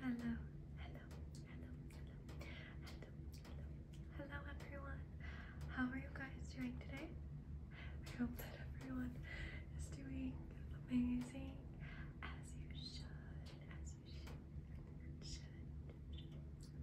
Hello, hello, hello, hello, hello, hello, everyone. How are you guys doing today? I hope that everyone is doing amazing, as you should, as you should.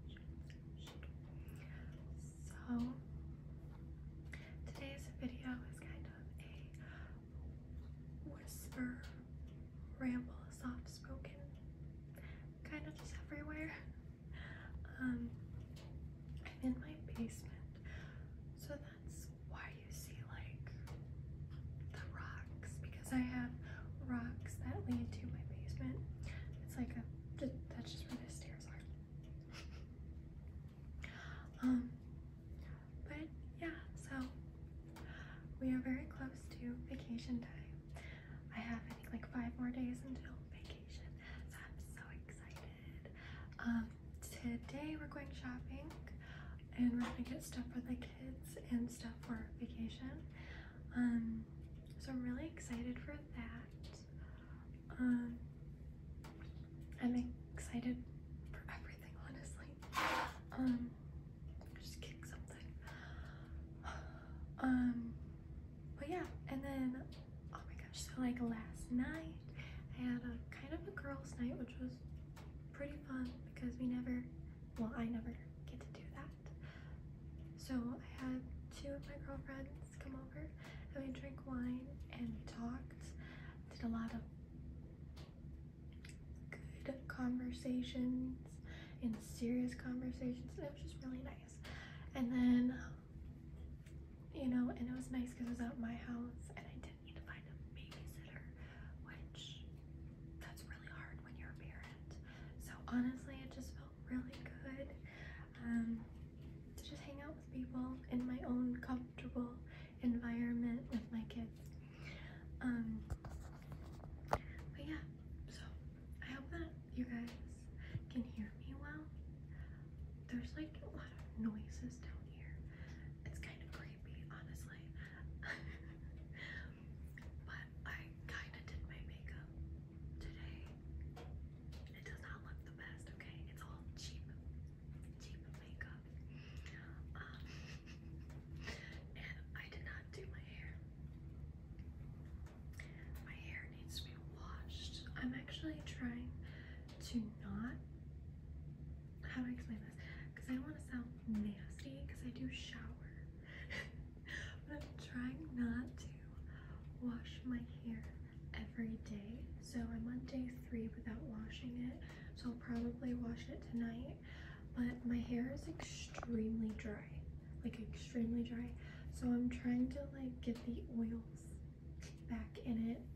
So, today's video is kind of a whisper, ramble, soft-spoken, kind of just everywhere. I'm in my basement, so that's why you see like the rocks, because I have rocks that lead to my basement. It's like that's just where the stairs are. But yeah, so we are very close to vacation time. I have, I think, like 5 more days until vacation, so I'm so excited. Today we're going shopping and we're gonna get stuff for the kids and stuff for vacation. So I'm really excited for that. I'm excited for everything, honestly. Just kick something. But yeah, and then, oh my gosh, so like last night I had a kind of a girls' night, which was pretty fun because I never get to do that. So I had 2 of my girlfriends come over and we drank wine and we talked, did a lot of good conversations and serious conversations, and it was just really nice. And then, and it was nice because it was at my house and I didn't need to find a babysitter, which that's really hard when you're a parent. So honestly, it just felt really good to just hang out with people in my own comfortable environment with my kids. But yeah, so I hope that you guys can hear me well. There's like a lot of noises down here. It's kind of creepy, honestly. But I kind of did my makeup today. It does not look the best, okay? It's all cheap makeup. And I did not do my hair. My hair needs to be washed. I'm actually trying to not, how do I explain this? Because I don't want to sound nasty because I do shower. But I'm trying not to wash my hair every day. So I'm on day 3 without washing it. So I'll probably wash it tonight. But my hair is extremely dry. Like extremely dry. So I'm trying to like get the oils back in it.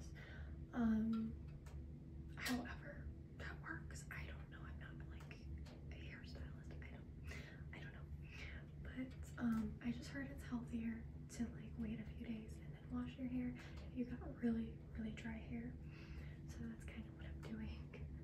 However that works, I don't know. I'm not like a hairstylist. I don't know. But I just heard it's healthier to like wait a few days and then wash your hair if you got really dry hair. So that's kind of what I'm doing.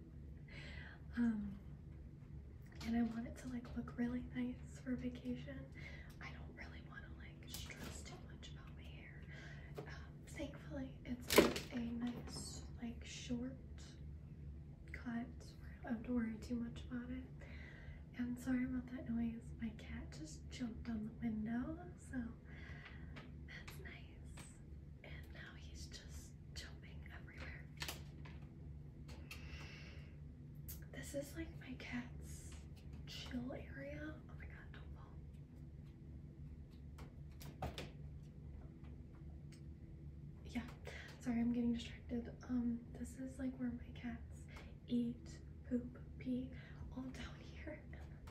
And I want it to like look really nice for vacation. I don't really want to like stress too much about my hair. Thankfully it's a nice like short cut where I don't have to worry too much about it. And sorry about that noise, my cat just jumped on the window, so that's nice. And now he's just jumping everywhere. This is like my cat's chill area. Oh my god, don't fall. Yeah, sorry, I'm getting distracted. This is like where my cats eat, poop, pee, all down here.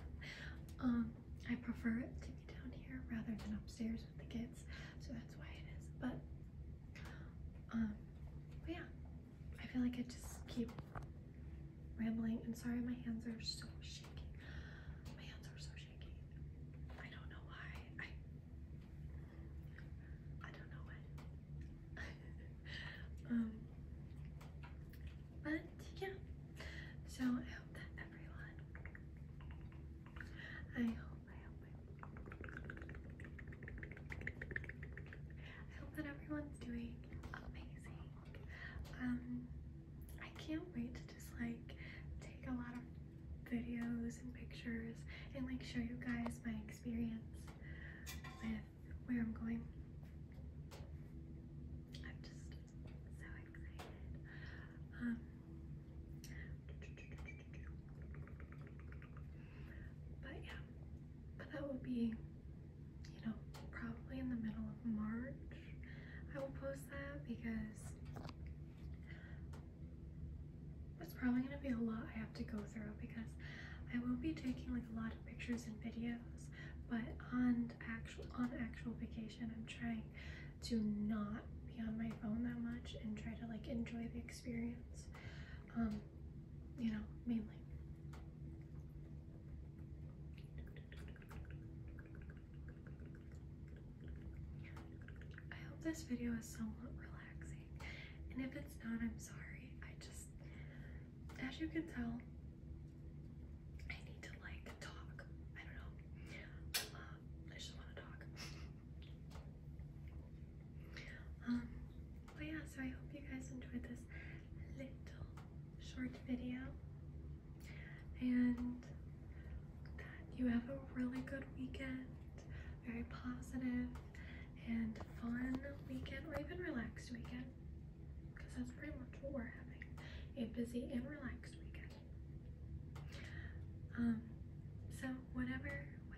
I prefer it to be down here rather than upstairs with the kids, so that's why it is. But yeah, I feel like I just keep rambling, and sorry, my hands are so shaky. My hands are so shaky. I don't know why. I don't know why. But yeah, so I hope that everyone, I hope that everyone's doing amazing. I can't wait to just like take a lot of show you guys my experience with where I'm going. I'm just so excited. But yeah, but that will be, you know, probably in the middle of March. I will post that because it's probably gonna be a lot I have to go through, because I will be taking like a lot of pictures and videos, but on actual vacation I'm trying to not be on my phone that much and try to like enjoy the experience, you know, mainly. I hope this video is somewhat relaxing, and if it's not, I'm sorry. I just, as you can tell, I need to like talk. I don't know. I just want to talk. But yeah, so I hope you guys enjoyed this little short video, and that you have a really good weekend, very positive and fun weekend, or even relaxed weekend, because that's pretty much what we're having, a busy and relaxed weekend. So whatever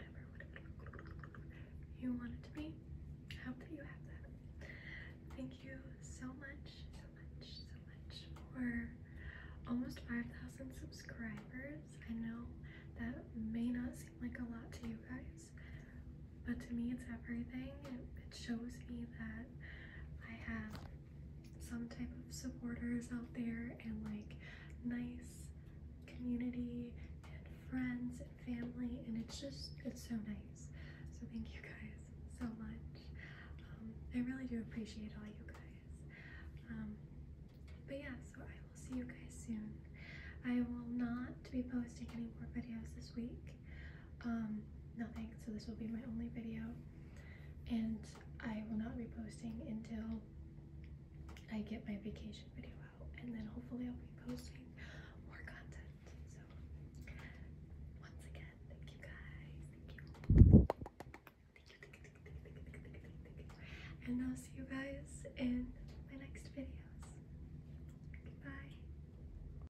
you want it to be, I hope that you have that. Thank you so much for almost 5,000 subscribers. I know that may not seem like a lot to you guys, but to me it's everything. It shows me that I have some type of supporters out there, and like nice community and friends and family, and it's so nice. So thank you guys so much. I really do appreciate all you guys. But yeah, so I will see you guys soon. I will not be posting any more videos this week. Nothing, so this will be my only video, and I will not be posting until I get my vacation video out, and then hopefully I'll be posting more content. So once again, thank you guys. Thank you. And I'll see you guys in